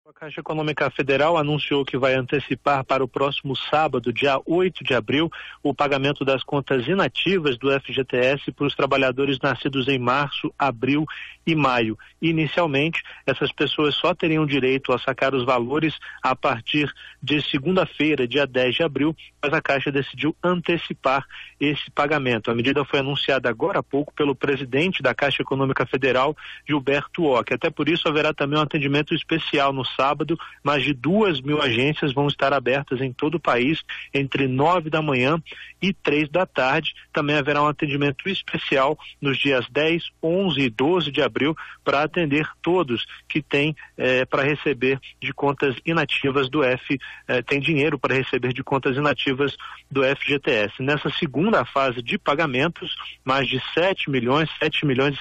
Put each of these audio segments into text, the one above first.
A Caixa Econômica Federal anunciou que vai antecipar para o próximo sábado, dia 8 de abril, o pagamento das contas inativas do FGTS para os trabalhadores nascidos em março, abril e maio. Inicialmente, essas pessoas só teriam direito a sacar os valores a partir de segunda-feira, dia 10 de abril, mas a Caixa decidiu antecipar esse pagamento. A medida foi anunciada agora há pouco pelo presidente da Caixa Econômica Federal, Gilberto Occhi. Até por isso haverá também um atendimento especial no sábado. Mais de 2.000 agências vão estar abertas em todo o país entre 9 da manhã e 3 da tarde. Também haverá um atendimento especial nos dias 10, 11 e 12 de abril para atender todos que têm para receber de contas inativas do tem dinheiro para receber de contas inativas do FGTS. Nessa segunda fase de pagamentos, mais de 7 milhões e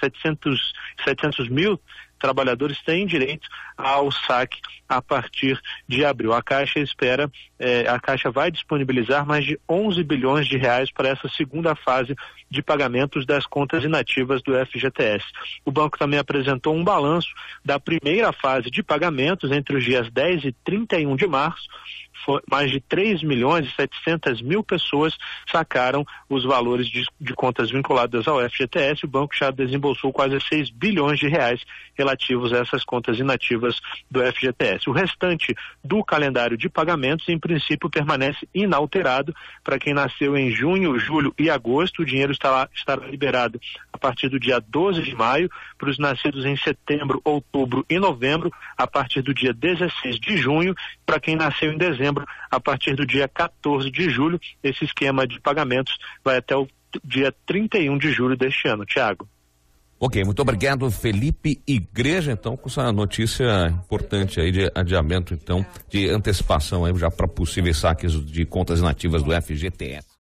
700 mil trabalhadores têm direito ao saque a partir de abril. A Caixa a Caixa vai disponibilizar mais de 11 bilhões de reais para essa segunda fase de pagamentos das contas inativas do FGTS. O banco também apresentou um balanço da primeira fase de pagamentos entre os dias 10 e 31 de março. Mais de 3 milhões e 700 mil pessoas sacaram os valores de contas vinculadas ao FGTS. O banco já desembolsou quase 6 bilhões de reais relativos a essas contas inativas do FGTS. O restante do calendário de pagamentos, em princípio, permanece inalterado. Para quem nasceu em junho, julho e agosto, o dinheiro estará liberado a partir do dia 12 de maio. Para os nascidos em setembro, outubro e novembro, a partir do dia 16 de junho. Para quem nasceu em dezembro, a partir do dia 14 de julho. Esse esquema de pagamentos vai até o dia 31 de julho deste ano. Tiago. Ok, muito obrigado, Felipe Igreja, então, com essa notícia importante aí de adiamento, então, de antecipação aí já para possíveis saques de contas inativas do FGTS.